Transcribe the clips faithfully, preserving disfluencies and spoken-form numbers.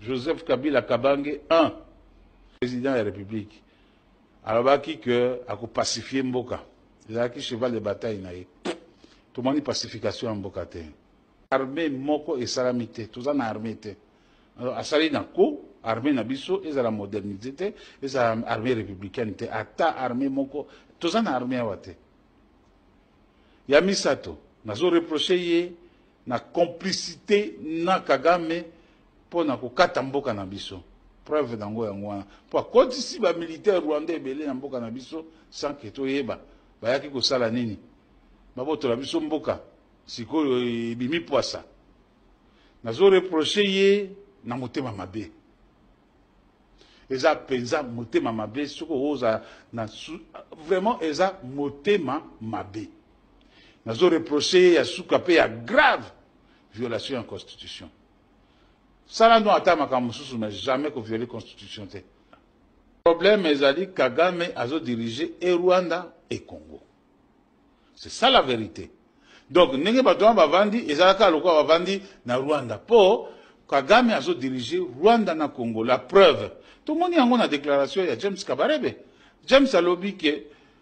Joseph Kabila Kabange, un, président de la République. Alors, qui que a pacifié Mboka. Il a qui cheval de bataille naïe. Tout le monde pacification en Mboka. Armée moko et salamité. Tout ça na armée. Alors, asali na ko, armée na biso, et la modernité, et la armée républicaine. Ata armée moko, tout ça na armée awate. Yamisato, nazo reproché na complicité na Kagame pour na kokata mboka na biso. Preuve dango yango wana. Pour kotisi ba militaire rwandais belé na mboka na biso sans que to yeba. Bayaki ko sala nini? Baboto la biso mboka. Sikoyo bimi poisa. Nazo reproché ye na motema mabe. Eza penza motema mabe soko oza na vraiment eza motema mabe. Nazo reproché ya suka pe ya grave violation de la Constitution. Ça là nous attend mais jamais que violer la Constitution. Le problème est que Kagame a dirigé et Rwanda et Congo. C'est ça la vérité. Donc, nenge batouan bavandi, ezalaka lokwa bavandi na Rwanda. Pour Kagame a dirigé Rwanda na Congo. La preuve. Tout le monde y a une déclaration, il y a James Kabarebe. James a lobby que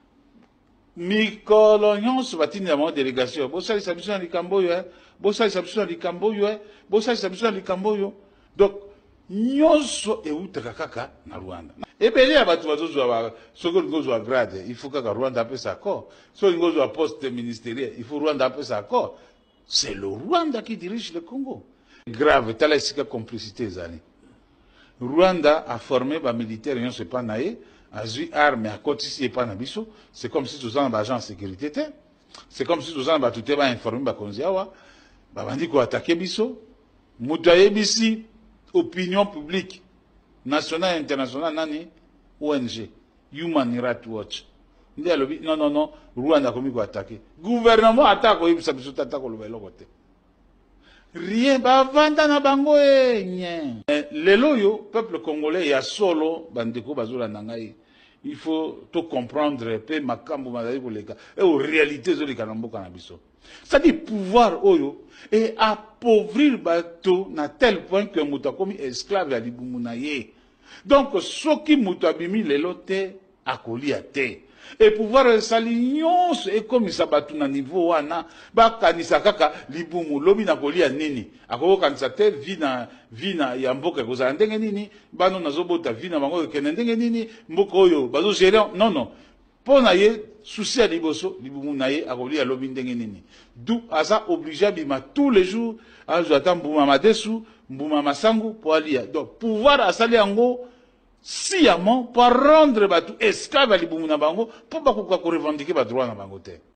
mikolo nyonso batini ya délégation bosali sabiso na likambo yo bosali sabiso na likambo yo bosali sabiso na likambo yo donc nyonso eutaka kaka na Rwanda ebele ya bato bazozwa ba soko ngozwa grade il faut kaka Rwanda apesa accord soko ngozwa poste ministériel il faut Rwanda apesa accord c'est le Rwanda qui dirige le Congo grave tala esika complicité zali Rwanda a formé ba militaire nyonso pas naé Azui arme à côté si pas nabiso, c'est comme si tous en agent sécurité était. C'est comme si tous en tout était informé ba konziawa, ba bandi ko attaquer biso, mutaye bisi opinion publique nationale et internationale nani O N G, Human Rights Watch. Ndi alobi non non non, Rwanda komi ko attaquer. Gouvernement attaque ko yibisa biso tata ko lobelo kote. Rien ba vanda na bango e nye. Lelo yo peuple congolais ya solo bandeko bazula nangai. Il faut tout comprendre pe makambo mazali koleka et aux réalités zo leka na mboka na biso. Ça dit pouvoir oyo et appauvrir bato na tel point que muta komi esclave ya libumu na ye. Donc soki muta bimi lelo te akolia te. Et pouvoir sali nyonso et comme ça batu na niveau wana ba kanisa kaka libumu lobi na kolia nini akoko kanisa te vina vina ya mboka kozala ndenge nini bano nazobota vina bango kene ndenge nini mboka oyo bazo gérer non non pona ye souci ya liboso libumu na ye akolia lobi ndenge nini d'où asa obligé bima tous les jours azo ata mbuma madesu mbuma masangu po alia donc pouvoir asali yango sciemment pour rendre batu esclave à libumu na bango pour pas qu'on revendiquer ba droit na bango te.